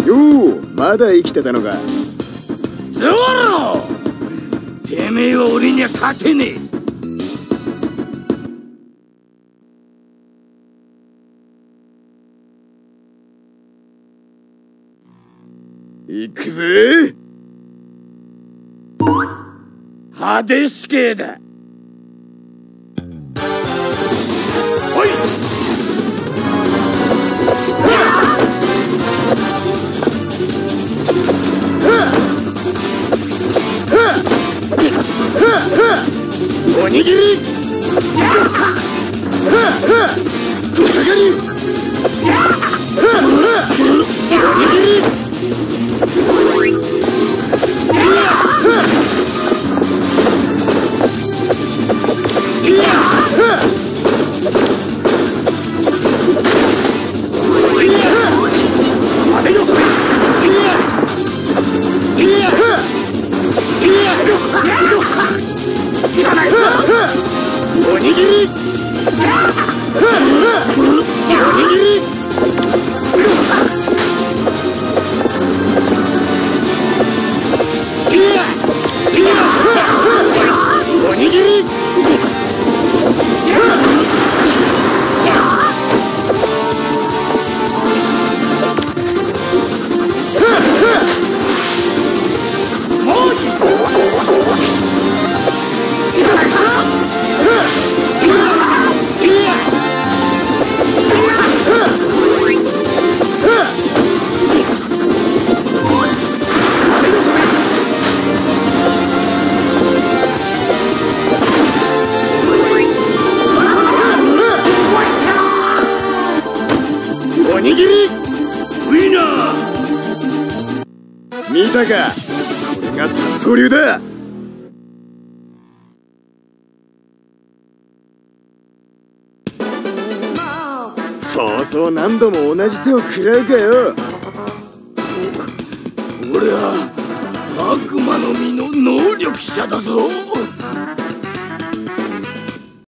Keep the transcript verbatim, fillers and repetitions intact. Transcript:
よう、まだ生きてたのか。 ゾロ、てめえは俺には勝てねえ。行くぜ。 派手死刑だ。おい。 おにぎり。とさがり。おにぎり。おにぎり。おにぎり。ウィナー。見たか、これが三刀流だ。そうそう何度も同じ手を食らうかよ。 俺は悪魔の実の能力者だぞ。